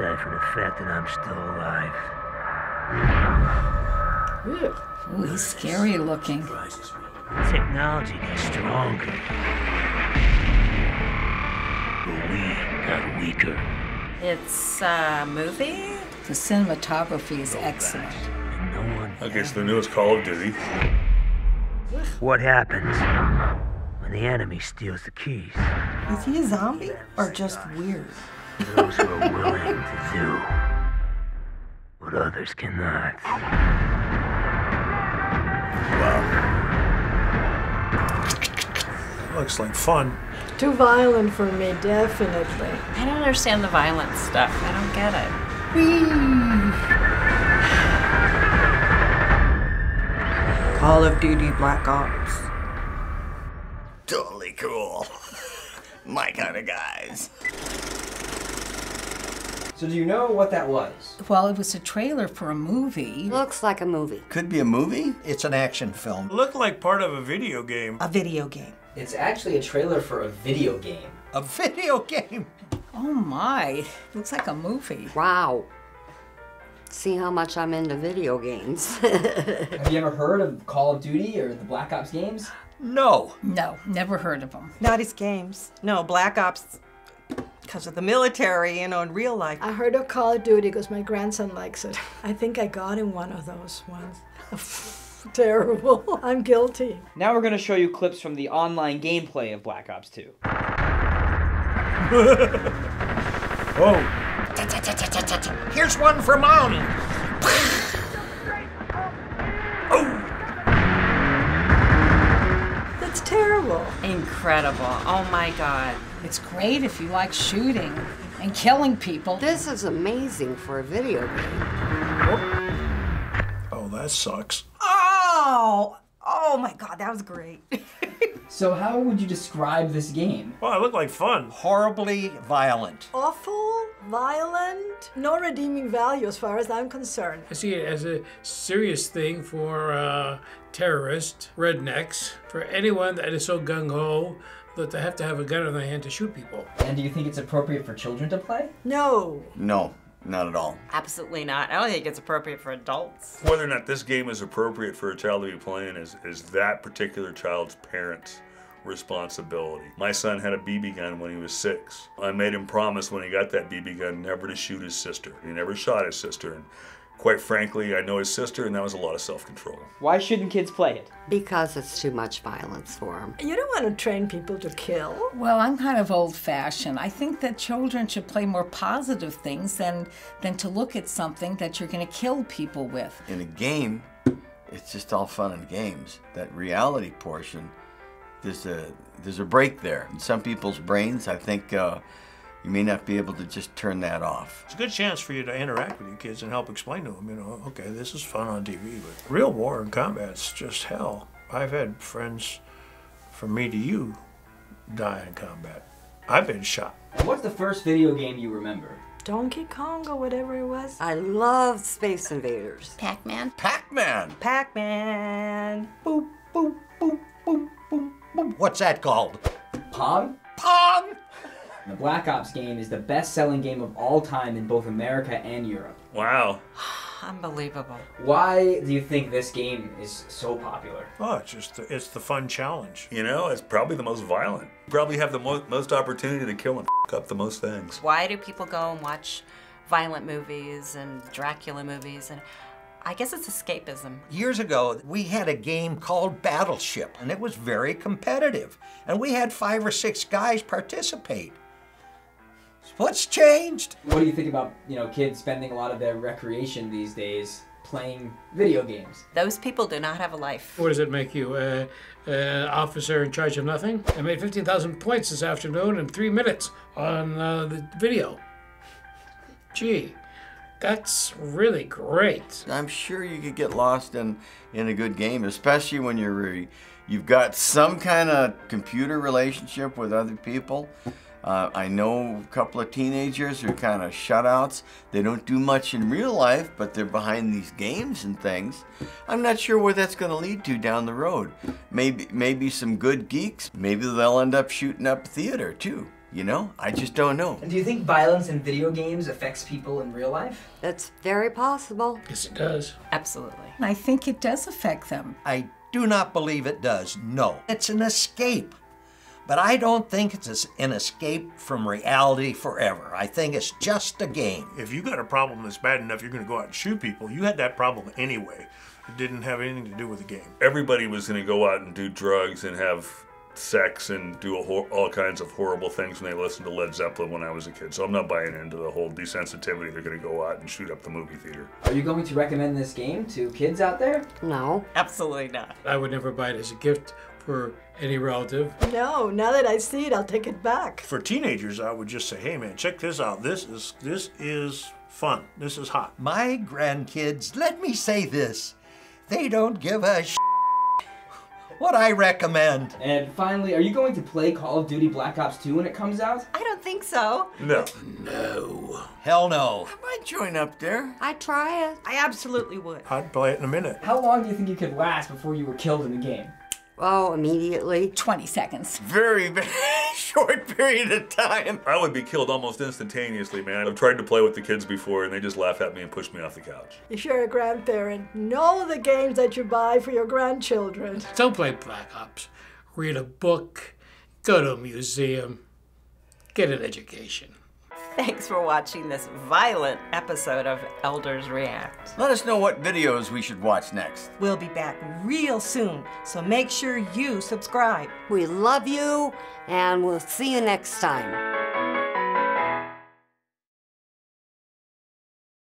aside from the fact that I'm still alive. Ooh, he's scary looking. Technology gets stronger, but we got weaker. It's a movie? The cinematography is excellent. And no one. Okay, it's the newest Call of Duty. What happens when the enemy steals the keys? Is he a zombie or just weird? Those who are willing to do what others cannot. Looks like fun. Too violent for me, definitely. I don't understand the violent stuff. I don't get it. Call of Duty Black Ops. Totally cool. My kind of guys. So do you know what that was? Well, it was a trailer for a movie. Looks like a movie. Could be a movie? It's an action film. Looked like part of a video game. A video game. It's actually a trailer for a video game. A video game? Oh my, looks like a movie. Wow. See how much I'm into video games. Have you ever heard of Call of Duty or the Black Ops games? No. No, never heard of them. Not his games. No, Black Ops, because of the military, you know, in real life. I heard of Call of Duty because my grandson likes it. I think I got him one of those ones. Terrible. I'm guilty. Now we're going to show you clips from the online gameplay of Black Ops 2. Oh. Here's one for Mom. That's terrible. Incredible. Oh my God. It's great if you like shooting and killing people. This is amazing for a video game. Oh, that sucks. Oh my God, that was great. So how would you describe this game? Well, it looked like fun. Horribly violent. Awful, violent, no redeeming value as far as I'm concerned. I see it as a serious thing for terrorists, rednecks, for anyone that is so gung-ho that they have to have a gun in their hand to shoot people. And do you think it's appropriate for children to play? No. No, not at all. Absolutely not. I don't think it's appropriate for adults. Whether or not this game is appropriate for a child to be playing is that particular child's parents' responsibility. My son had a BB gun when he was 6. I made him promise when he got that BB gun never to shoot his sister. He never shot his sister, and quite frankly, I know his sister, and that was a lot of self-control. Why shouldn't kids play it? Because it's too much violence for them. You don't want to train people to kill. Well, I'm kind of old-fashioned. I think that children should play more positive things than to look at something that you're going to kill people with. In a game, it's just all fun and games. That reality portion, there's a break there. In some people's brains, I think you may not be able to just turn that off. It's a good chance for you to interact with your kids and help explain to them, you know, okay, this is fun on TV, but real war and combat's just hell. I've had friends from me to you die in combat. I've been shot. And what's the first video game you remember? Donkey Kong or whatever it was. I love Space Invaders. Pac-Man? Pac-Man! Pac-Man. Boop, boop, boop, boop, boop, boop. What's that called? Pong? Pong! The Black Ops game is the best-selling game of all time in both America and Europe. Wow. Unbelievable. Why do you think this game is so popular? Oh, it's the fun challenge. You know, it's probably the most violent. You probably have the most opportunity to kill and up the most things. Why do people go and watch violent movies and Dracula movies? And I guess it's escapism. Years ago, we had a game called Battleship, and it was very competitive. And we had 5 or 6 guys participate. What's changed? What do you think about, you know, kids spending a lot of their recreation these days playing video games? Those people do not have a life. What does it make you? Officer in charge of nothing? I made 15,000 points this afternoon in 3 minutes on the video. Gee, that's really great. I'm sure you could get lost in a good game, especially when you've got some kind of computer relationship with other people. I know a couple of teenagers who are kind of shutouts. They don't do much in real life, but they're behind these games and things. I'm not sure where that's going to lead to down the road. Maybe some good geeks. Maybe they'll end up shooting up theater too. You know, I just don't know. And do you think violence in video games affects people in real life? It's very possible. Yes, it does. Absolutely. And I think it does affect them. I do not believe it does, no. It's an escape. But I don't think it's an escape from reality forever. I think it's just a game. If you got a problem that's bad enough you're going to go out and shoot people, you had that problem anyway. It didn't have anything to do with the game. Everybody was going to go out and do drugs and have sex and do all kinds of horrible things when they listened to Led Zeppelin when I was a kid. So I'm not buying into the whole desensitivity. They're going to go out and shoot up the movie theater. Are you going to recommend this game to kids out there? No. Absolutely not. I would never buy it as a gift for any relative. No, now that I see it, I'll take it back. For teenagers, I would just say, hey man, check this out. This is fun. This is hot. My grandkids, let me say this, they don't give a what I recommend. And finally, are you going to play Call of Duty Black Ops 2 when it comes out? I don't think so. No. No. Hell no. I might join up there. I'd try it. I absolutely would. I'd play it in a minute. How long do you think you could last before you were killed in the game? Oh, immediately. 20 seconds. Very, very short period of time. I would be killed almost instantaneously, man. I've tried to play with the kids before and they just laugh at me and push me off the couch. If you're a grandparent, know the games that you buy for your grandchildren. Don't play Black Ops. Read a book. Go to a museum. Get an education. Thanks for watching this violent episode of Elders React. Let us know what videos we should watch next. We'll be back real soon, so make sure you subscribe. We love you, and we'll see you next time.